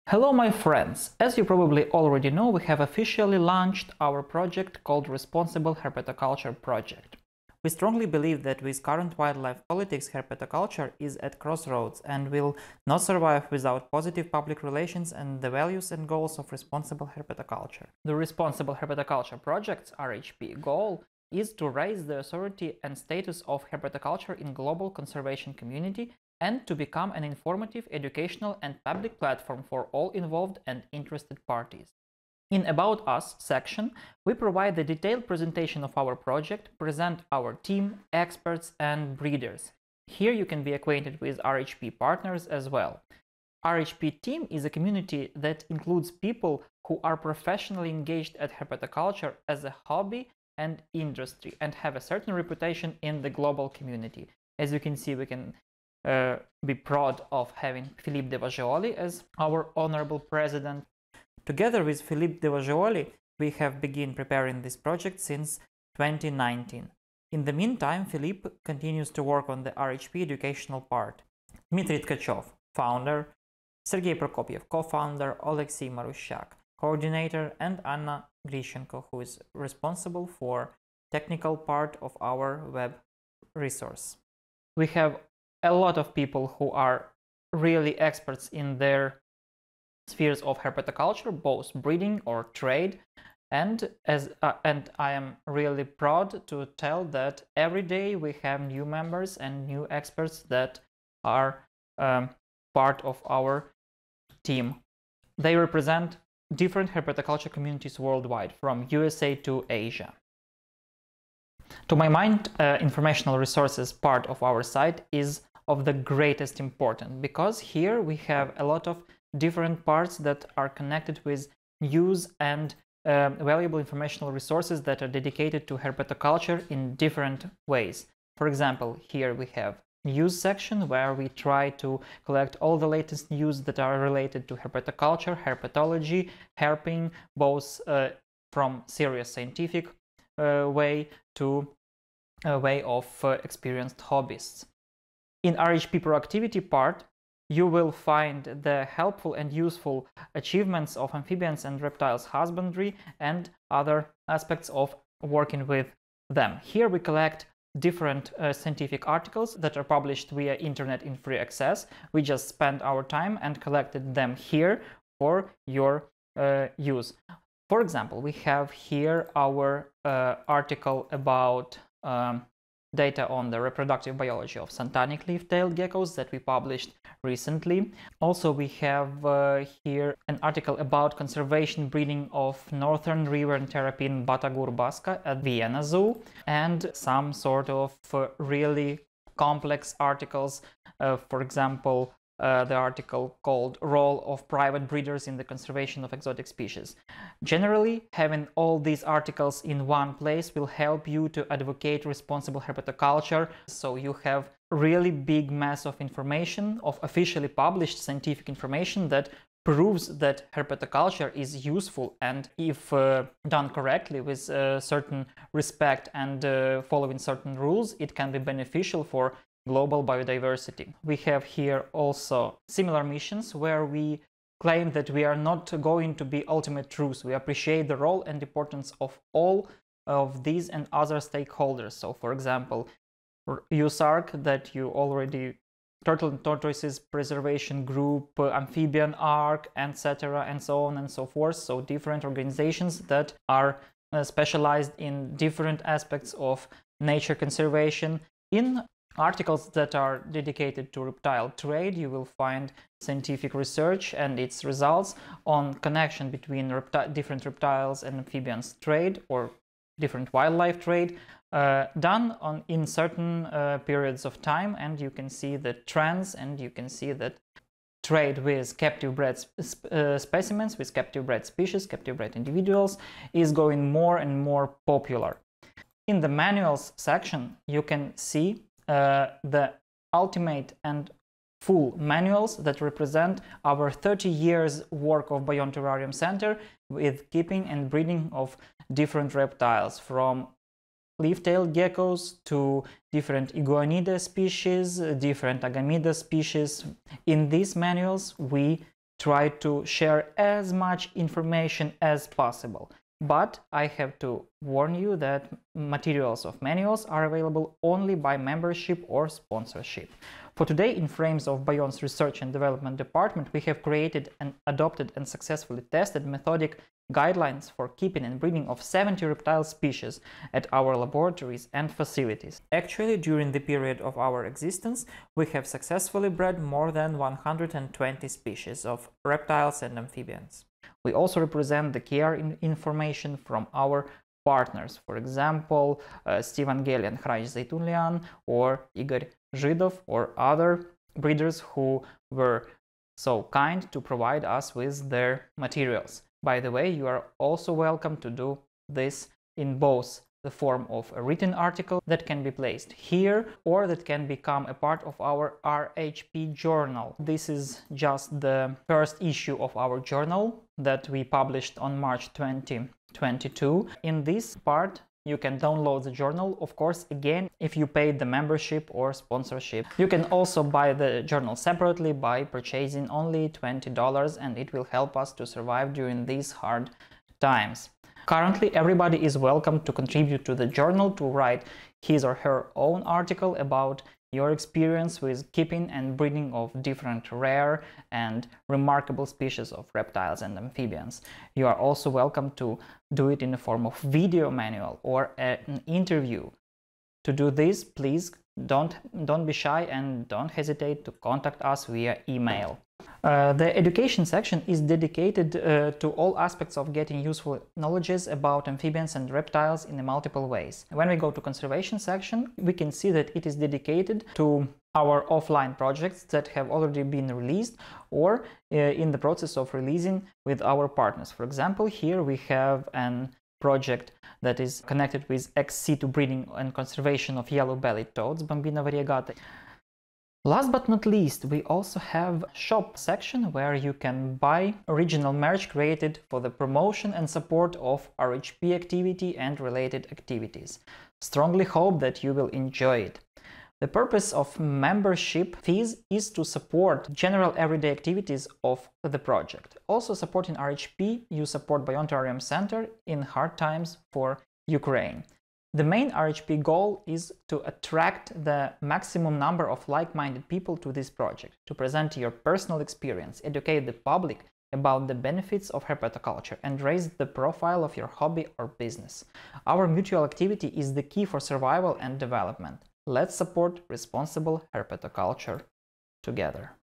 Hello my friends! As you probably already know, we have officially launched our project called Responsible Herpetoculture Project. We strongly believe that with current wildlife politics, herpetoculture is at crossroads and will not survive without positive public relations and the values and goals of responsible herpetoculture. The Responsible Herpetoculture Project's RHP goal is to raise the authority and status of herpetoculture in global conservation community and to become an informative, educational and public platform for all involved and interested parties. In About Us section, we provide the detailed presentation of our project, present our team, experts and breeders. Here you can be acquainted with RHP partners as well. RHP team is a community that includes people who are professionally engaged at herpetoculture as a hobby and industry and have a certain reputation in the global community. As you can see, we can be proud of having Philippe de Vagioli as our honorable president. Together with Philippe de Vagioli, we have begun preparing this project since 2019. In the meantime, Philippe continues to work on the RHP educational part. Dmitry Tkachov, founder, Sergei Prokopyev, co-founder, Alexei Marusyak, coordinator, and Anna Grishenko, who is responsible for technical part of our web resource. We have a lot of people who are really experts in their spheres of herpetoculture, both breeding or trade, and I am really proud to tell that every day we have new members and new experts that are part of our team. They represent different herpetoculture communities worldwide, from USA to Asia. To my mind, informational resources part of our site is of the greatest importance, because here we have a lot of different parts that are connected with news and valuable informational resources that are dedicated to herpetoculture in different ways. For example, here we have news section where we try to collect all the latest news that are related to herpetoculture, herpetology, herping, both from serious scientific way to a way of experienced hobbyists. In RHP proactivity part, you will find the helpful and useful achievements of amphibians and reptiles husbandry and other aspects of working with them. Here we collect different scientific articles that are published via internet in free access. We just spent our time and collected them here for your use. For example, we have here our article about data on the reproductive biology of Santanic leaf-tailed geckos that we published recently. Also, we have here an article about conservation breeding of northern river terrapin Batagur basca at Vienna Zoo, and some sort of really complex articles, for example, the article called Role of Private Breeders in the Conservation of Exotic Species. Generally, having all these articles in one place will help you to advocate responsible herpetoculture, so you have really big mass of information, of officially published scientific information that proves that herpetoculture is useful, and if done correctly with certain respect and following certain rules, it can be beneficial for global biodiversity. We have here also similar missions where we claim that we are not going to be ultimate truths. We appreciate the role and importance of all of these and other stakeholders. So, for example, USARC, that you already, Turtle and Tortoises Preservation Group, Amphibian Arc, etc., and so on and so forth. So different organizations that are specialized in different aspects of nature conservation. In articles that are dedicated to reptile trade, you will find scientific research and its results on connection between different reptiles and amphibians trade or different wildlife trade done in certain periods of time, and you can see the trends, and you can see that trade with captive bred specimens, with captive bred species, captive bred individuals is going more and more popular. In the manuals section, you can see the ultimate and full manuals that represent our 30 years work of BION Terrarium Center with keeping and breeding of different reptiles, from leaf-tailed geckos to different iguanida species, different agamida species. In these manuals, we try to share as much information as possible. But I have to warn you that materials of manuals are available only by membership or sponsorship. For today, in frames of BION's Research and Development Department, we have created and adopted and successfully tested methodic guidelines for keeping and breeding of 70 reptile species at our laboratories and facilities. Actually, during the period of our existence, we have successfully bred more than 120 species of reptiles and amphibians. We also represent the care information from our partners, for example, Steven Gelian, Hraj Zaitunlian, or Igor Zhidov, or other breeders who were so kind to provide us with their materials. By the way, you are also welcome to do this in both the form of a written article that can be placed here or that can become a part of our RHP journal. This is just the first issue of our journal that we published on March 2022. In this part, you can download the journal, of course, again, if you paid the membership or sponsorship. You can also buy the journal separately by purchasing only $20, and it will help us to survive during these hard times. Currently, everybody is welcome to contribute to the journal, to write his or her own article about your experience with keeping and breeding of different rare and remarkable species of reptiles and amphibians. You are also welcome to do it in the form of video manual or an interview. To do this, please don't be shy and don't hesitate to contact us via email. The education section is dedicated to all aspects of getting useful knowledges about amphibians and reptiles in multiple ways. When we go to conservation section, we can see that it is dedicated to our offline projects that have already been released or in the process of releasing with our partners. For example, here we have an project that is connected with ex situ breeding and conservation of yellow-bellied toads, Bambina variegata. Last but not least, we also have a shop section where you can buy original merch created for the promotion and support of RHP activity and related activities. Strongly hope that you will enjoy it. The purpose of membership fees is to support general everyday activities of the project. Also supporting RHP, you support BION Terrarium Center in hard times for Ukraine. The main RHP goal is to attract the maximum number of like-minded people to this project, to present your personal experience, educate the public about the benefits of herpetoculture, and raise the profile of your hobby or business. Our mutual activity is the key for survival and development. Let's support responsible herpetoculture together.